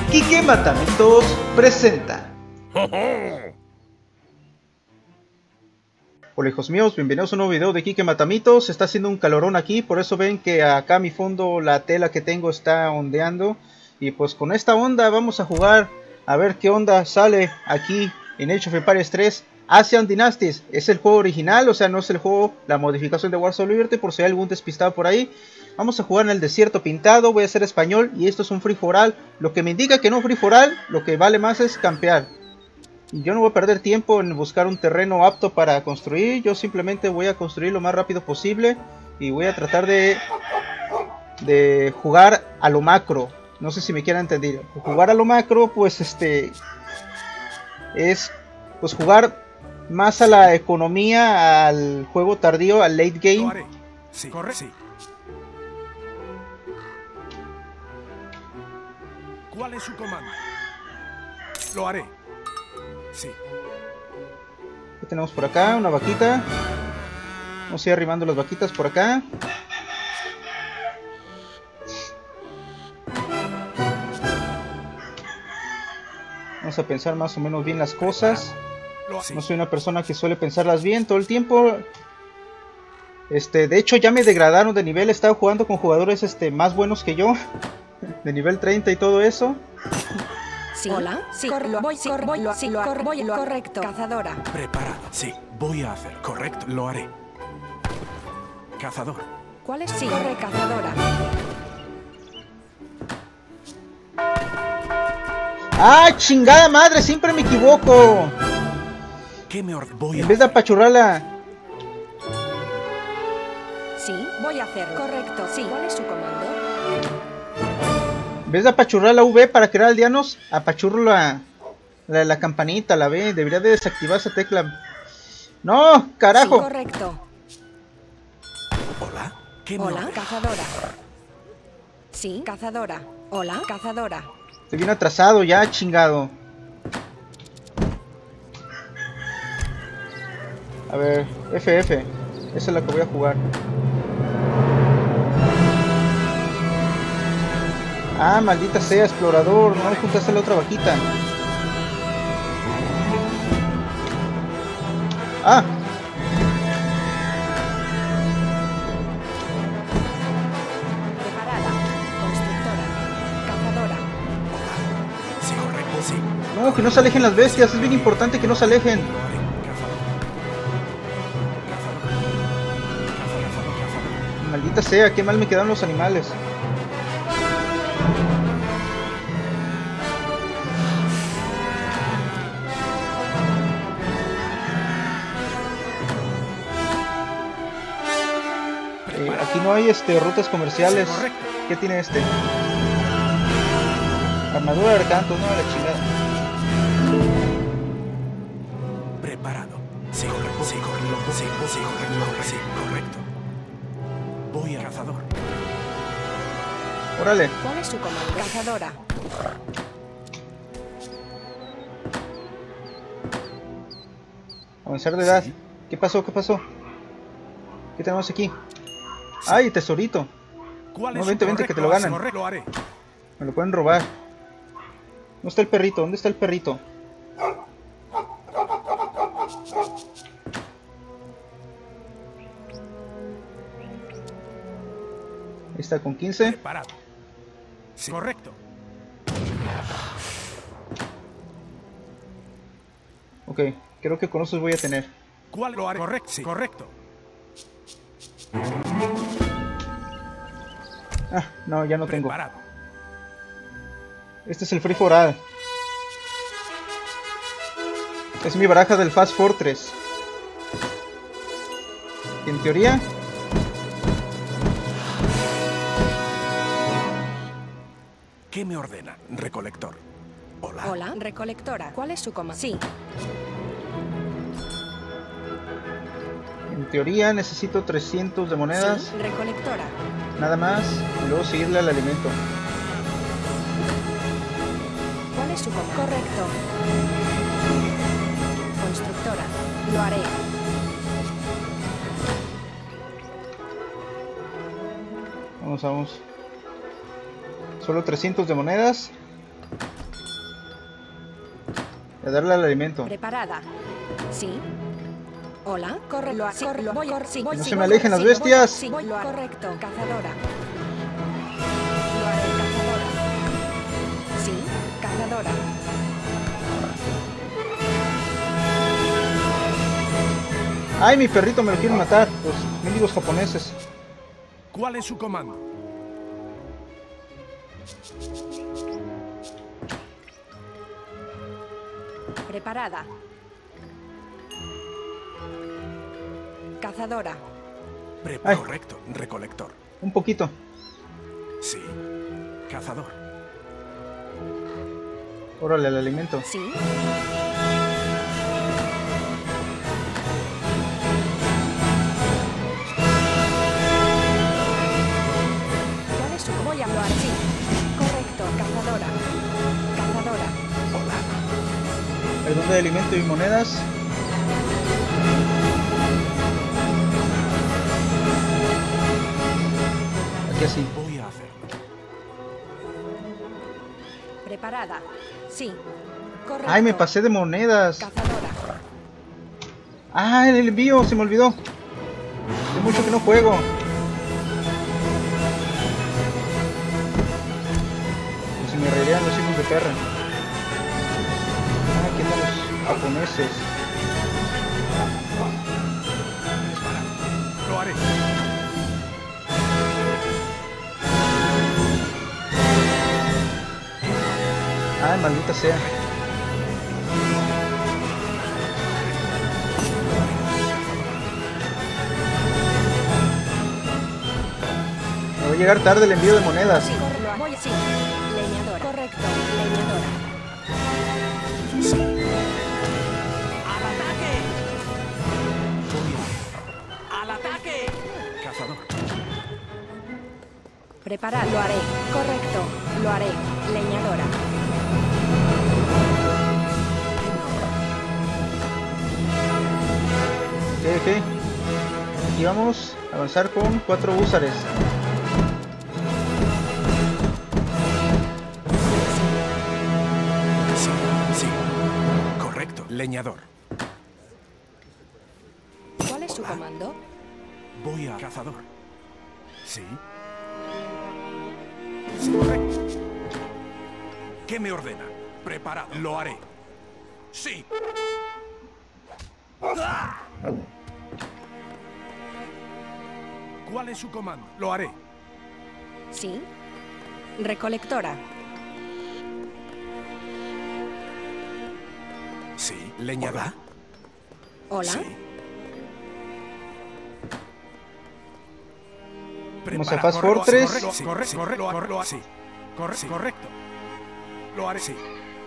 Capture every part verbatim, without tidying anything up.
Kike Matamitos presenta. Hola hijos míos, bienvenidos a un nuevo video de Kike Matamitos. Está haciendo un calorón aquí, por eso ven que acá a mi fondo la tela que tengo está ondeando. Y pues con esta onda vamos a jugar a ver qué onda sale aquí en Age of Empires tres Asian Dynasties. Es el juego original, o sea no es el juego, la modificación de Wars of Liberty, por si hay algún despistado por ahí. Vamos a jugar en el desierto pintado, voy a hacer español y esto es un free for all. Lo que me indica que no free for all, lo que vale más es campear. Y yo no voy a perder tiempo en buscar un terreno apto para construir, yo simplemente voy a construir lo más rápido posible. Y voy a tratar de, de jugar a lo macro, no sé si me quieran entender. Jugar a lo macro pues este es pues jugar más a la economía, al juego tardío, al late game. Sí, corre, sí. ¿Cuál es su comando? Lo haré. Sí. ¿Qué tenemos por acá? Una vaquita. Vamos a ir arrimando las vaquitas por acá. Vamos a pensar más o menos bien las cosas. No soy una persona que suele pensarlas bien todo el tiempo. Este, de hecho ya me degradaron de nivel. He estado jugando con jugadores este, más buenos que yo. De nivel treinta y todo eso. Sí. Hola. Sí. Cor lo voy. Sí. Cor voy. Lo, sí. Lo, cor voy. Lo correcto. Cazadora. Preparado. Sí. Voy a hacer. Correcto. Lo haré. Cazador. ¿Cuál es? Sí. Corre. Cazadora. ¡Ah, chingada madre! Siempre me equivoco. ¿Qué me voy a En vez de apachurrarla. Sí. Voy a hacerlo. Correcto. Sí. ¿Cuál es su comando? En vez de apachurrar la V para crear aldeanos, apachurro la, la, la campanita, la B. Debería de desactivar esa tecla. ¡No! ¡Carajo! Sí, correcto. Hola. ¿Qué me Hola, ordena? cazadora. Sí, cazadora. Hola, cazadora. Estoy bien atrasado ya, chingado. A ver, F F. Esa es la que voy a jugar. Ah, maldita sea, explorador. No me juntaste la otra vaquita. Ah. Preparada. Constructora. Cazadora. Sí, correcto. Sí. No, que no se alejen las bestias. Es bien importante que no se alejen. Lo haré. Cazador. Cazador. Cazador. Cazador. Cazador. Maldita sea, qué mal me quedaron los animales. Eh, aquí no hay este rutas comerciales. Sí, correcto. ¿Qué tiene este? Armadura de arcantos, no, la chingada. Preparado. Sí, correcto. Sí, correcto. Sí, sí, correcto. Sí, correcto. Voy a cazador. Órale. ¿Cuál es su comando? Cazadora. Avanzar de edad. Sí. ¿Qué pasó? ¿Qué pasó? ¿Qué tenemos aquí? ¡Ay, tesorito! ¿Cuál No, es su vente, vente, que te lo correcto? ganan. Correcto. Lo haré. Me lo pueden robar. ¿Dónde está el perrito? ¿Dónde está el perrito? Ahí está con quince. Preparado. Sí, correcto. Ok, creo que con esos voy a tener. ¿Cuál lo haré? Correcto. Sí, correcto. Ah, no, ya no tengo. Preparado. Este es el Free for All. Es mi baraja del Fast Fortress. En teoría ¿Qué me ordena? Recolector. Hola. Hola, recolectora. ¿Cuál es su comando? Sí. En teoría necesito trescientos de monedas. Sí, recolectora. Nada más. Y luego seguirle al alimento. ¿Cuál es su comando? Correcto. Constructora. Lo haré. Vamos, vamos. Solo trescientos de monedas. A darle al alimento. Preparada. Sí. Hola, corre, lo sí, corre, lo voy, cor, sí, voy, no sí, se me voy, alejen sí, las bestias. Sí, voy, lo correcto, cazadora. Lo haré, cazadora. Sí, cazadora. Ay, mi perrito me lo quieren matar, los mendigos japoneses. ¿Cuál es su comando? Preparada. Cazadora. Pre Ay. Correcto, recolector. Un poquito. Sí. Cazador. Órale, el alimento. Sí. ¿Cuál es su voy a hablar? Sí. Correcto, cazadora. Cazadora. El don de alimento y monedas. Aquí así. Voy a hacerlo. Preparada. Sí. Correcto. Ay, me pasé de monedas. Cazadora. Ah, el envío, se me olvidó. Hace mucho que no juego. Se me reirían los hijos de perra. Ah, aquí andan los japoneses. Lo haré. Ay, maldita sea. Me va a llegar tarde el envío de monedas. Sí, corre, lo voy, sí. Leñadora. Correcto, leñadora. Sí. ¡Al ataque! Voy a... ¡Al ataque! Cazador. Prepara, lo haré. Correcto, lo haré. Leñadora. Ok, ok. Aquí vamos a avanzar con cuatro húsares. Sí, sí. Correcto, leñador. ¿Cuál es su comando? Voy a... Cazador. Sí. Sí, correcto. ¿Qué me ordena? Preparado. Lo haré. Sí. ¿Cuál es su comando? Lo haré. Sí. Recolectora. Sí, leñador. Hola. Sí. Vamos a Prepara- Fast corre- Fortress. Correcto, sí, correcto, correcto, correcto, sí. Corre- sí, correcto. Lo haré. Sí.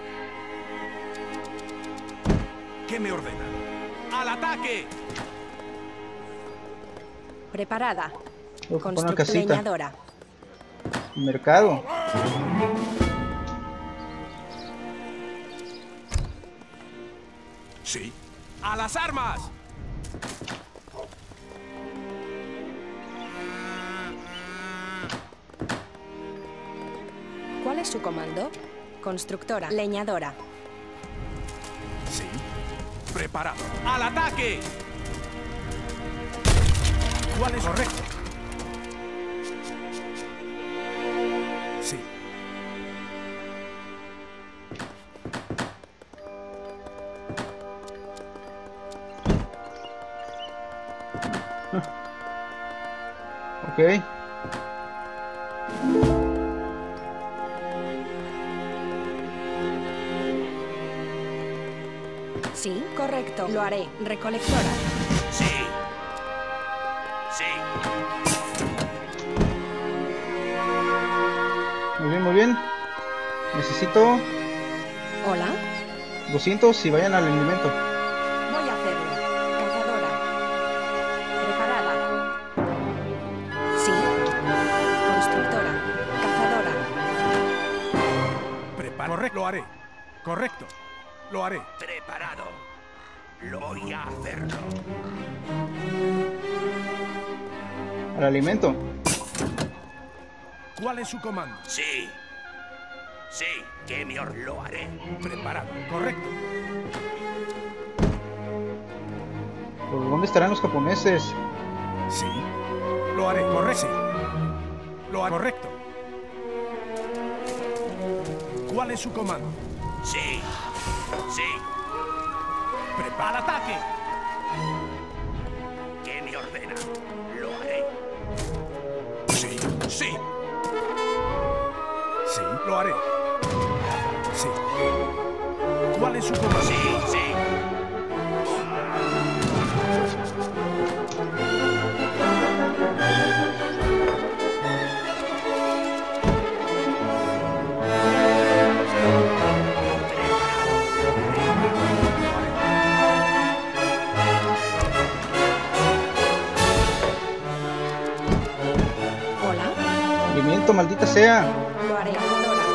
¿Qué me ordena? ¡Al ataque! Preparada. Voy a poner una Construct- casita. leñadora. Mercado. Sí. ¡A las armas! ¿Cuál es su comando? Constructora. Leñadora. Sí. Preparado. ¡Al ataque! ¿Cuál es correcto? Sí. Ok. Sí, correcto. Lo haré. Recolectora. Sí. Sí. Muy bien, muy bien. Necesito Hola. doscientos y vayan al alimento. Voy a hacerlo. Cazadora. Preparada. Sí. Constructora. Cazadora. Prepara. Correcto. Lo haré. Correcto. Lo haré. Preparado. Lo voy a hacerlo. Al alimento. ¿Cuál es su comando? Sí. Sí, que me or- lo haré. Preparado. Correcto. ¿Por dónde estarán los japoneses? Sí. Lo haré. Correcto. Lo haré. Correcto. ¿Cuál es su comando? Sí, sí, Prepara el ataque. que me ordena. Lo haré. Sí. Sí. Sí. Lo haré. Sí. ¿Cuál es su comando? Sí, sí. Hola. Movimiento, maldita sea. Lo haré. Cazadora.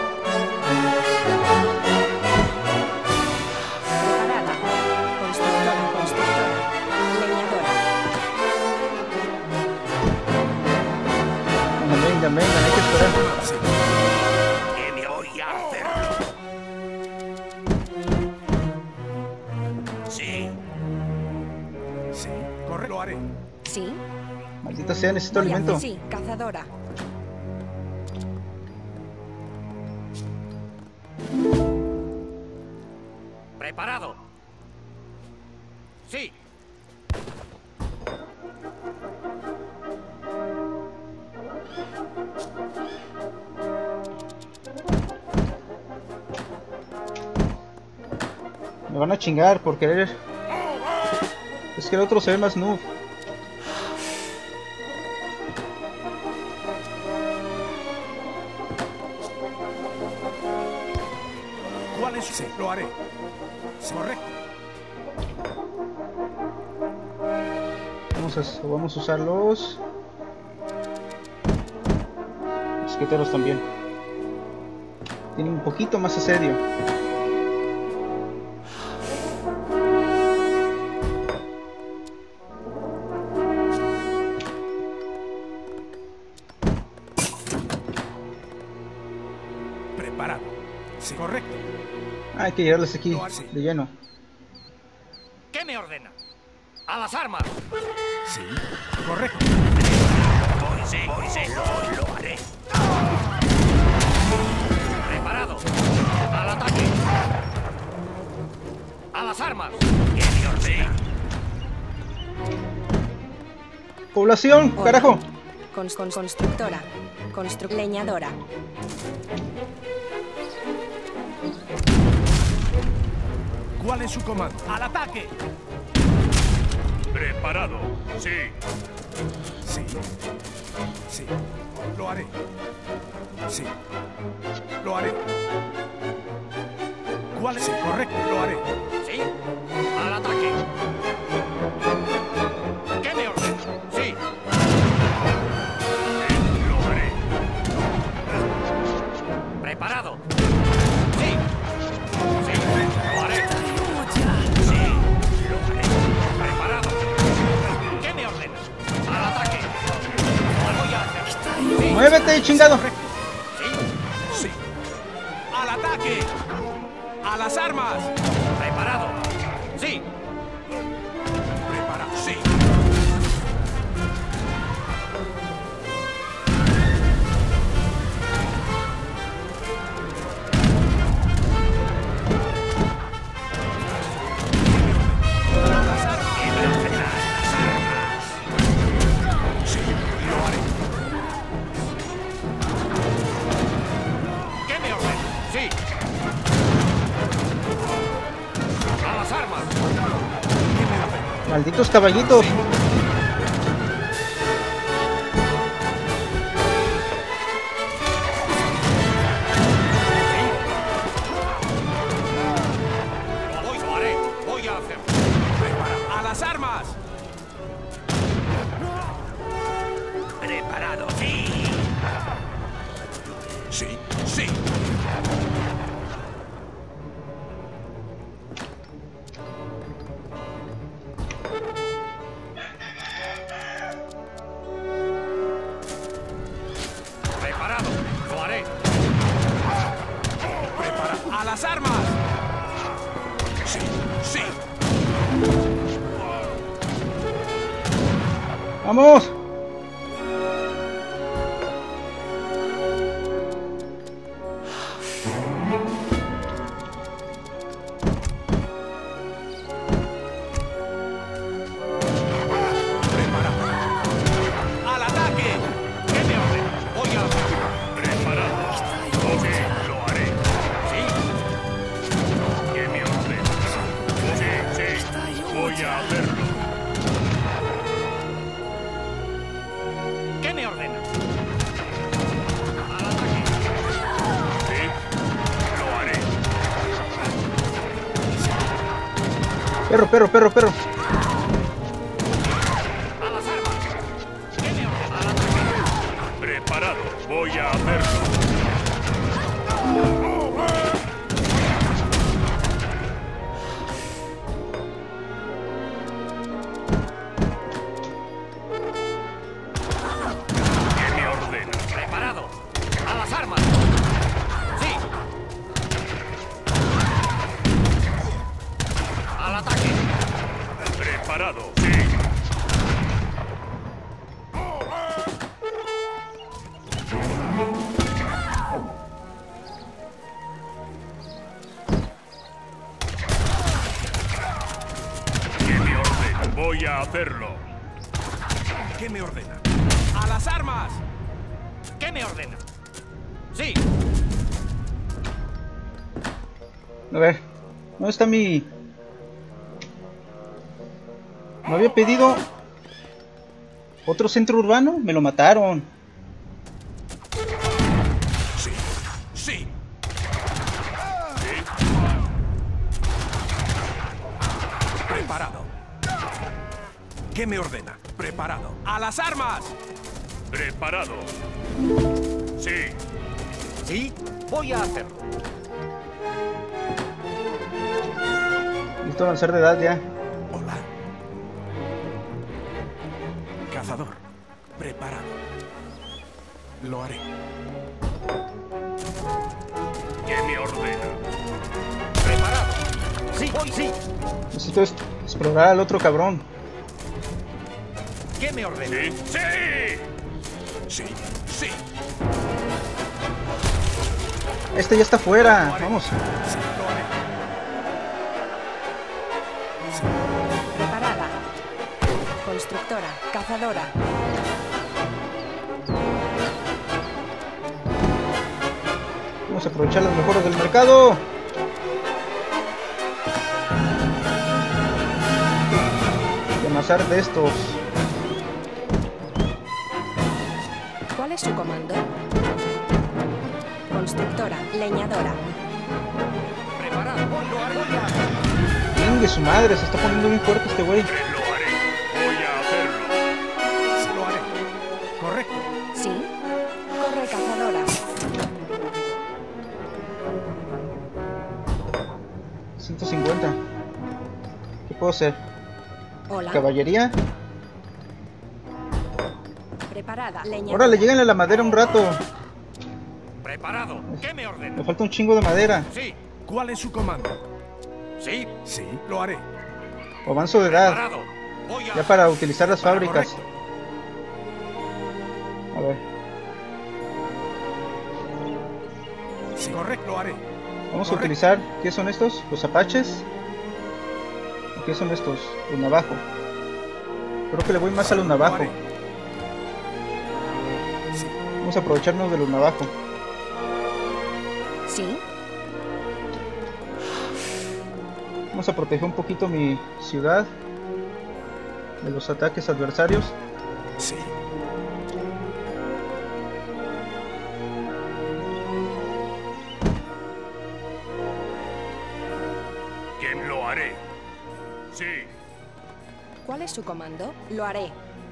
Preparada. Constructora, constructora. Leñadora. Venga, venga, venga, hay que esperar. Sí. Que me voy a hacerlo. Sí, Sí. Corre. Lo haré. Sí. Maldita sea, necesito Voy a- alimento. Sí, cazadora. preparado. Sí, Me van a chingar por querer. Es que el otro se ve más noob. ¿Cuál es? Sí. Lo haré. Sí. Correcto. Vamos a, vamos a usar los mosqueteros también. Tienen un poquito más asedio. Preparado. Sí. Correcto. Ah, hay que llegarles aquí de lleno. ¿qué me ordena? ¡A las armas! Sí. Correcto. Voy, sí, voy, sí, lo, lo haré. Preparado. Al ataque. ¡A las armas! ¿Qué me ordena? ¡Población! Hola. ¡Carajo! Con, con- constructora. Constru leñadora. ¿Cuál es su comando? ¡Al ataque! Preparado. Sí. Sí. Sí. Lo haré. Sí. Lo haré. ¿Cuál es? Sí. Correcto. Lo haré. ¿Sí? Al ataque. ¿Qué me ordena? Sí. Lo haré. Preparado. Sí. Sí. Lo haré. Sí. Lo haré. Preparado. ¿Qué me ordena? Al ataque. Lo voy a hacer. Sí. ¡Muévete, chingado! Sí. Sí. ¡Al ataque! ¡A las armas! Preparado. Sí. Preparado. Sí. ¿Qué me ordena? Las armas. Sí. Lo haré. ¿Qué me ordena? Sí. A las armas. ¡Malditos caballitos! Lo voy, lo haré. Voy a hacer. Preparado. ¡A las armas! Preparado. Sí. Sí. Sí. ¡A las armas! Sí, sí. ¡Vamos! Perro, perro, perro, perro. ¡A las armas! ¿Qué me ordena? Preparado, voy a hacerlo. ¿Qué me ordena? ¡Preparado! ¡A las armas! ¡Sí! ¡Al ataque! Preparado, sí. ¿Qué me ordena? Voy a hacerlo. ¿Qué me ordena? ¡A las armas! ¿Qué me ordena? ¡Sí! A ver, ¿dónde está mi...? ¿No había pedido otro centro urbano? Me lo mataron. Sí, sí. Preparado. ¿Qué me ordena? Preparado. ¡A las armas! Preparado. Sí. ¿Sí? Voy a hacerlo. Listo avanzar de edad ya. Hola. Cazador. Preparado. Lo haré. ¿Qué me ordena? ¡Preparado! ¡Sí! ¡Voy, sí! Necesito es- explorar al otro cabrón. ¿Qué me ordena? Sí. Sí. Sí, sí. Este ya está fuera. Vamos. Sí, lo haré. Preparada. Constructora. Cazadora. Vamos a aprovechar las mejoras del mercado. Y amasar de estos. ¿Cuál es su comando? Constructora. Leñadora. ¡Preparado! ¡Lo haré! ¡Voy a hacerlo! Venga, su madre, se está poniendo muy fuerte este güey. Lo haré. Voy a hacerlo. Sí, lo haré. Correcto. ¿Sí? Corre, cazadora. ciento cincuenta. ¿Qué puedo hacer? Hola. ¿Caballería? Preparada. Leñadora. Órale, lléganle a la madera un rato. ¡Preparado! ¿Qué me Me ordena? falta un chingo de madera. ¡Sí! ¿Cuál es su comando? ¡Sí! Sí, lo haré. O avanzo de edad. ¡Preparado! Voy a... Ya para utilizar las Para, fábricas. correcto. A ver. Sí, correcto, lo haré. Vamos a Correcto. utilizar. ¿Qué son estos? ¿Los apaches? ¿O qué son estos? Los navajo. Creo que le voy más a los Lo navajo. haré. Sí, Vamos a aprovecharnos de los navajo. ¿Sí? Vamos a proteger un poquito mi ciudad de los ataques adversarios. sí. ¿Qué lo haré? Sí. ¿Cuál es su comando? Lo haré.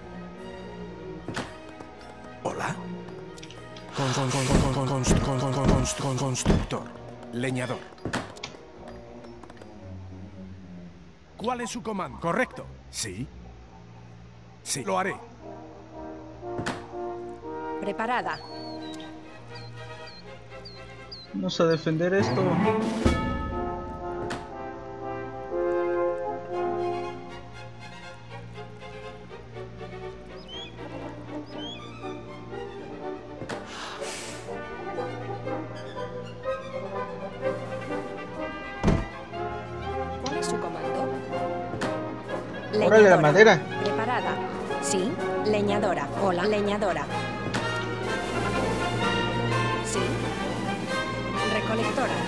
Hola. Con, con, con, con, con, con, con, con, con, con, con, constructor. Leñador. ¿Cuál es su comando? Correcto. Sí. Sí, lo haré. Preparada. Vamos a defender esto. ¿Cuál es su comando? Órale, la madera. Preparada. Sí. Leñadora. Hola, leñadora. Sí. Recolectora.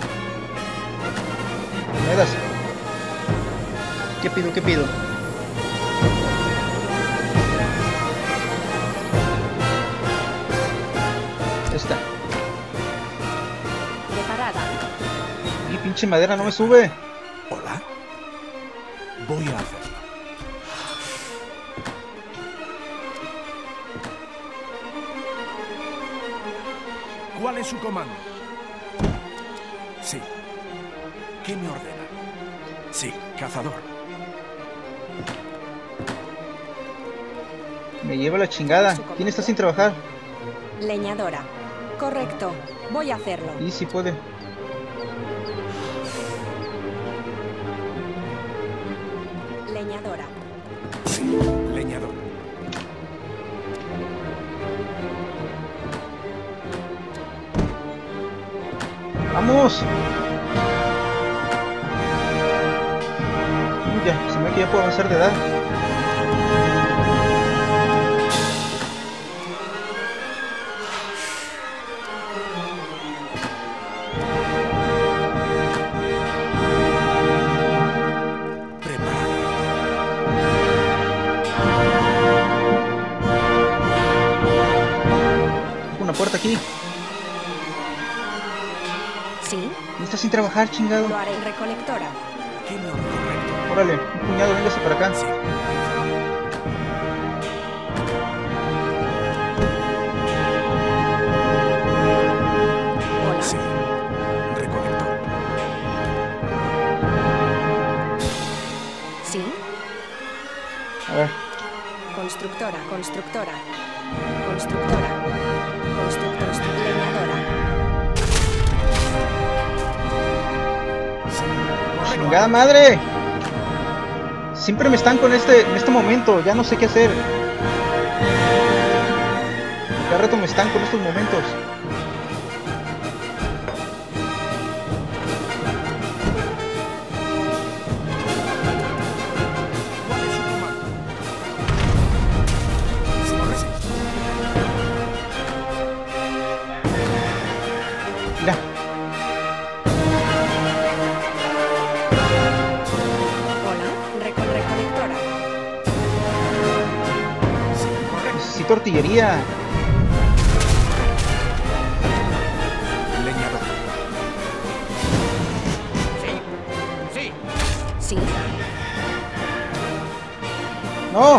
Monedas. ¿Qué pido? ¿Qué pido? Esta. Preparada. Y pinche madera no me sube. Hola. Voy a hacerlo. ¿Cuál es su comando? Sí. ¿Qué me ordena? Sí, cazador. Me lleva la chingada. ¿Quién está sin trabajar? Leñadora. Correcto. Voy a hacerlo. Y si puede. Leñadora. Sí, leñador. ¡Vamos! Uy, ya, se me ve que ya puedo avanzar de edad. Una puerta aquí. Sí. ¿Quién está sin trabajar, chingado? Lo haré. Recolectora. ¿Qué me ordena? Órale, un puñado, véngase para acá. Sí. Hola. Sí. Recolector. Sí. A ver. Constructora. Constructora. Constructora. Constructora. Leñadora. ¡Chingada madre! Siempre me están con este, en este momento, ya no sé qué hacer. Cada rato me están con estos momentos. ¿Cuál es su comando? Sí, lo resisto. Mira, Hola. Reco- recolectora. Sí, correcto. necesito artillería. Leñador. Sí. Sí. Sí. ¡No!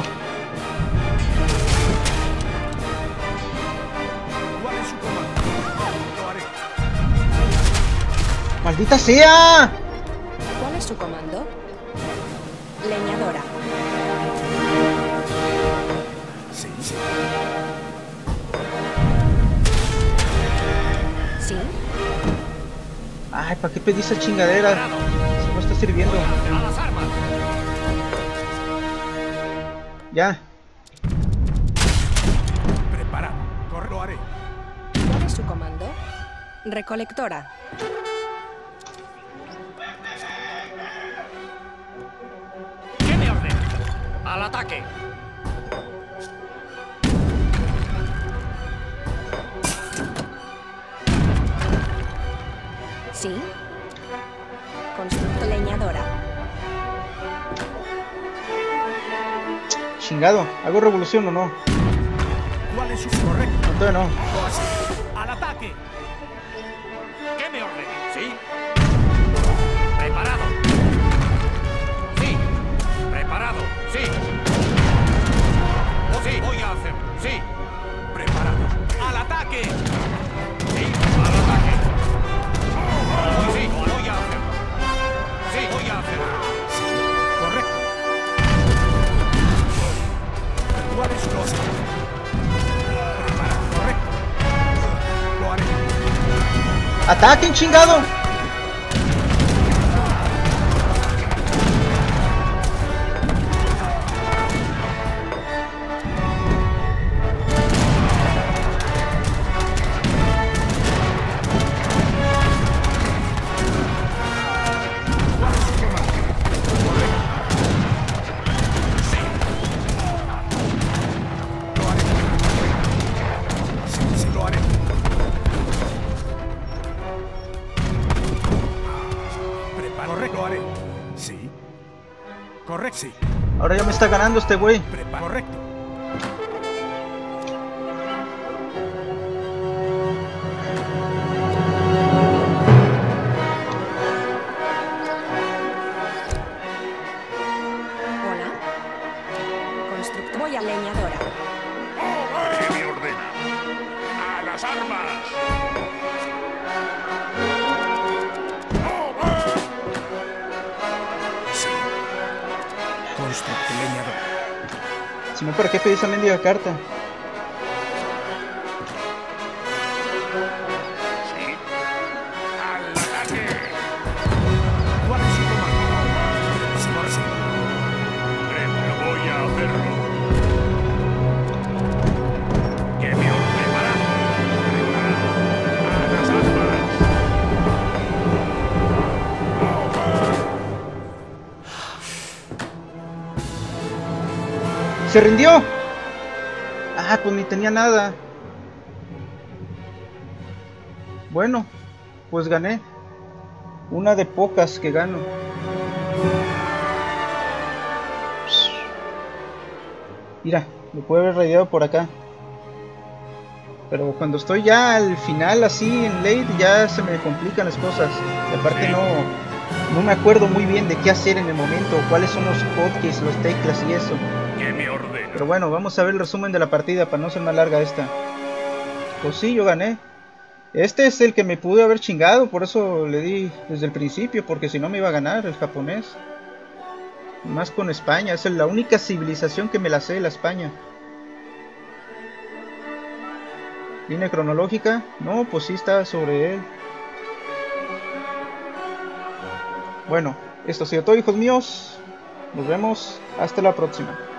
¿Cuál es su comando? Lo haré. ¡Maldita sea! ¿Cuál es su comando? Leñadora. Sí, sí. Sí. Ay, ¿para qué pedí esa chingadera? Si no está sirviendo. A las armas. Ya. Preparado. Corre, lo haré. ¿Cuál es su comando? Recolectora. ¿Qué me ordena? Al ataque. Sí. Constructora. Leñadora. Chingado. ¿Hago revolución o no? ¿Cuál es su correcto? No, todavía no. Lo hace. Al ataque. ¿Qué me ordena? Sí. Preparado. Sí. Preparado. Sí. Oh, sí. Voy a hacer. Sí. Preparado. Al ataque. Sí. Al ataque. Sí. Voy a hacer. Sí. Voy a hacer. Sí. Correcto. ¿Cuál es su cosa? Preparado. Correcto. ¡Ataquen, chingado! Correcto, sí. Ahora ya me está ganando este güey. Prepa correcto. Hola. Constructor. Voy a leñadora. ¿Qué me ordena? ¡A las armas! Constructor leñador. Si no, ¿para qué pedí esa mendiga carta? Sí. ¡Al ataque! ¿Cuál es su comando? Señor, sí. Pre- Voy a hacerlo. ¿Qué me ordena? Preparado. Preparado. ¡A las armas! ¡Se rindió! Ah, pues ni tenía nada. Bueno, pues gané. Una de pocas que gano. Mira, me puede haber rayado por acá. Pero cuando estoy ya al final, así en late, ya se me complican las cosas. Y aparte no, no me acuerdo muy bien de qué hacer en el momento, cuáles son los hotkeys, los teclas y eso. ¿Qué me ordena? Pero bueno, vamos a ver el resumen de la partida para no ser más larga esta. Pues sí, yo gané. Este es el que me pude haber chingado, por eso le di desde el principio, porque si no me iba a ganar el japonés. Más con España, es la única civilización que me la sé, la España. ¿Línea cronológica? No, pues sí está sobre él. Bueno, esto ha sido todo, hijos míos. Nos vemos hasta la próxima.